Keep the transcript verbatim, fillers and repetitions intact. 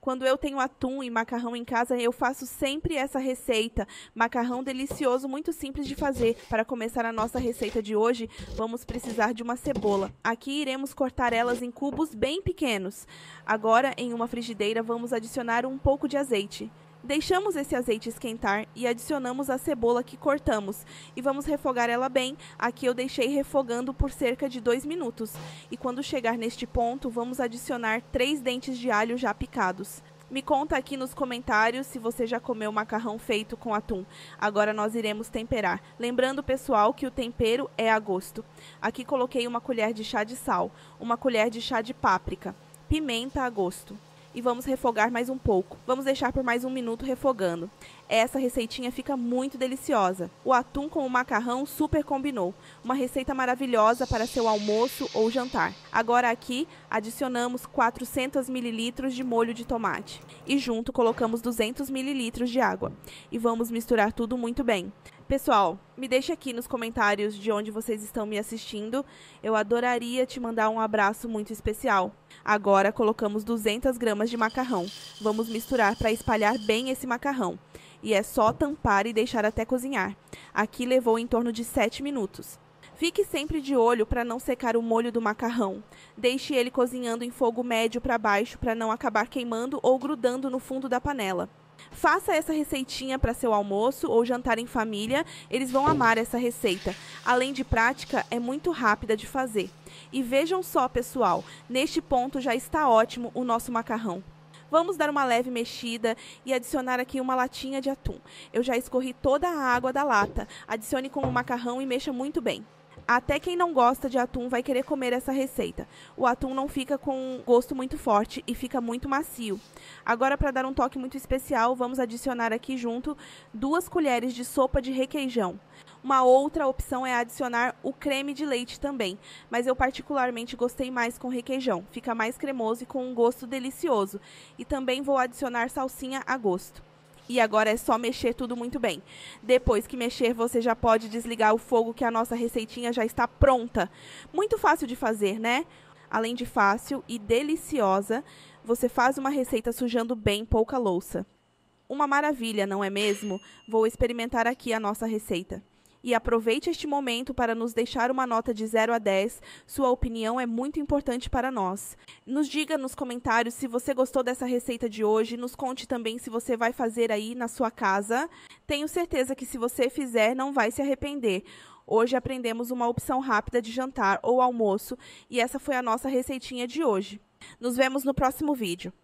Quando eu tenho atum e macarrão em casa, eu faço sempre essa receita. Macarrão delicioso, muito simples de fazer. Para começar a nossa receita de hoje, vamos precisar de uma cebola. Aqui iremos cortar elas em cubos bem pequenos. Agora, em uma frigideira, vamos adicionar um pouco de azeite. Deixamos esse azeite esquentar e adicionamos a cebola que cortamos e vamos refogar ela bem. Aqui eu deixei refogando por cerca de dois minutos. E quando chegar neste ponto, vamos adicionar três dentes de alho já picados. Me conta aqui nos comentários se você já comeu macarrão feito com atum. Agora nós iremos temperar. Lembrando, pessoal, que o tempero é a gosto. Aqui coloquei uma colher de chá de sal, uma colher de chá de páprica, pimenta a gosto. E vamos refogar mais um pouco. Vamos deixar por mais um minuto refogando. Essa receitinha fica muito deliciosa. O atum com o macarrão super combinou. Uma receita maravilhosa para seu almoço ou jantar. Agora aqui adicionamos quatrocentos mililitros de molho de tomate. E junto colocamos duzentos mililitros de água. E vamos misturar tudo muito bem. Pessoal, me deixe aqui nos comentários de onde vocês estão me assistindo. Eu adoraria te mandar um abraço muito especial. Agora colocamos duzentas gramas de macarrão. Vamos misturar para espalhar bem esse macarrão. E é só tampar e deixar até cozinhar. Aqui levou em torno de sete minutos. Fique sempre de olho para não secar o molho do macarrão. Deixe ele cozinhando em fogo médio para baixo para não acabar queimando ou grudando no fundo da panela. Faça essa receitinha para seu almoço ou jantar em família, eles vão amar essa receita. Além de prática, é muito rápida de fazer. E vejam só, pessoal, neste ponto já está ótimo o nosso macarrão. Vamos dar uma leve mexida e adicionar aqui uma latinha de atum. Eu já escorri toda a água da lata. Adicione com o macarrão e mexa muito bem. Até quem não gosta de atum vai querer comer essa receita. O atum não fica com um gosto muito forte e fica muito macio. Agora, para dar um toque muito especial, vamos adicionar aqui junto duas colheres de sopa de requeijão. Uma outra opção é adicionar o creme de leite também, mas eu particularmente gostei mais com requeijão. Fica mais cremoso e com um gosto delicioso. E também vou adicionar salsinha a gosto. E agora é só mexer tudo muito bem. Depois que mexer, você já pode desligar o fogo que a nossa receitinha já está pronta. Muito fácil de fazer, né? Além de fácil e deliciosa, você faz uma receita sujando bem pouca louça. Uma maravilha, não é mesmo? Vou experimentar aqui a nossa receita. E aproveite este momento para nos deixar uma nota de zero a dez. Sua opinião é muito importante para nós. Nos diga nos comentários se você gostou dessa receita de hoje. Nos conte também se você vai fazer aí na sua casa. Tenho certeza que se você fizer, não vai se arrepender. Hoje aprendemos uma opção rápida de jantar ou almoço. E essa foi a nossa receitinha de hoje. Nos vemos no próximo vídeo.